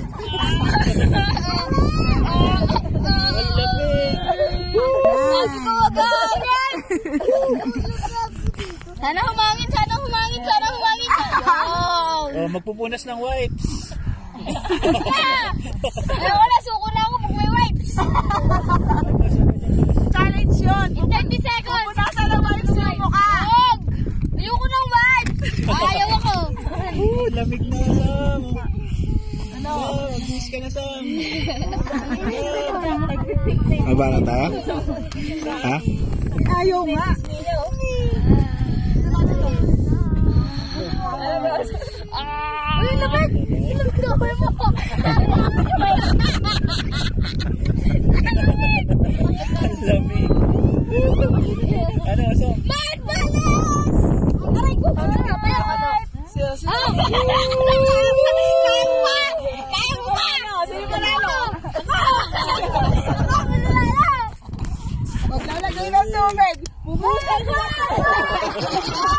Sana humangin, sana humangin, sana humangin. Oh, magpupunas ng wipes. Wala, suko na ako pag may wipes. Challenge yun. In 30 seconds. Pupunasan ng wipes yung mukha. Ayoko ng wipes. Ayaw ako. Lamig na, Sam. Ano? Mag-miss ka na, Sam. Maba na tayo? Ha? Ayaw nga. Uy, lamig! Lamig na ako mo! Lamig! Ano, Sam? Mat! Balas! Aray ko! Kaya mo ba? Kaya mo ba? Sino manalo? Ako! Maglalagay ng tubig. Bubusay ka!